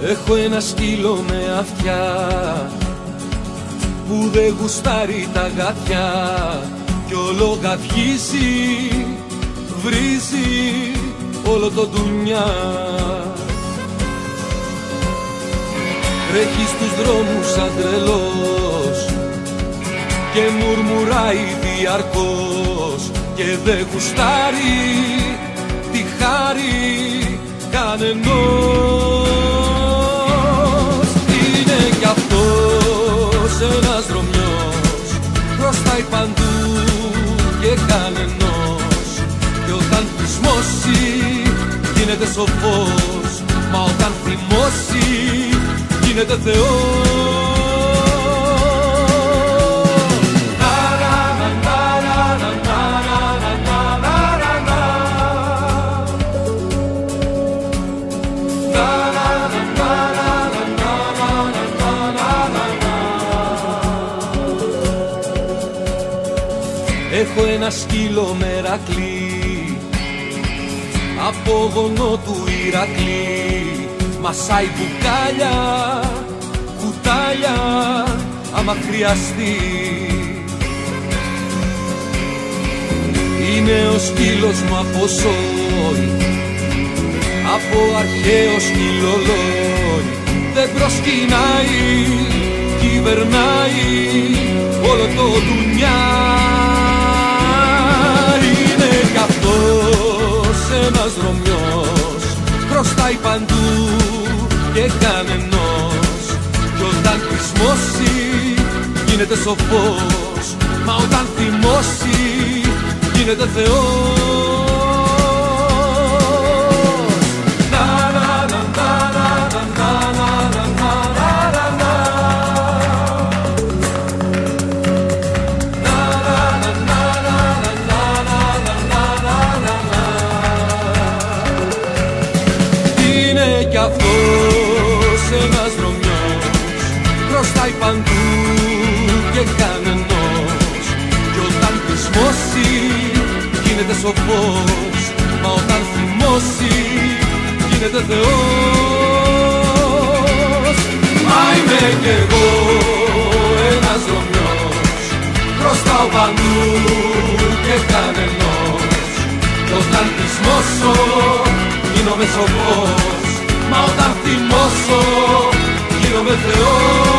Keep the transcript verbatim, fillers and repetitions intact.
Έχω ένα σκύλο με αυτιά που δεν γουστάρει τα γάτια κι όλο γαυγίζει, βρίζει όλο το ντουνιά. Τρέχει στους δρόμους σαν τρελός και μουρμουράει διαρκώς και δεν γουστάρει τη χάρη κανενός. Είναι κι αυτός ένας δρομιός, χρωστάει παντού και κανενός. Και όταν πεισμώσει γίνεται σοφός, μα όταν θυμώσει γίνεται Θεός. Έχω ένα σκύλο Μερακλή, απόγονο του Ηρακλή. Μασάει μπουκάλια, κουτάλια, άμα χρειαστεί. Είναι ο σκύλος μου από σόι, από αρχαίο σκυλολόι. Δεν προσκυνάει, κυβερνάει όλο το ντουνιά. Είναι κι αυτός ένας δρομιός, χρωστάει παντού και κανενός. Κι όταν πεισμώσει γίνεται σοφός, μα όταν θυμώσει γίνεται Θεός. Κι αυτός ένας δρομιός, χρωστάει παντού και κανενός. Κι όταν πεισμώσει γίνεται σοφός, μα όταν θυμώσει γίνεται Θεός. Μα είμαι κι εγώ ένας δρομιός, χρωστάω παντού και κανενός. Κι όταν πεισμώσω γίνομαι σοφός, μα όταν θυμώσω γίνομαι Θεός.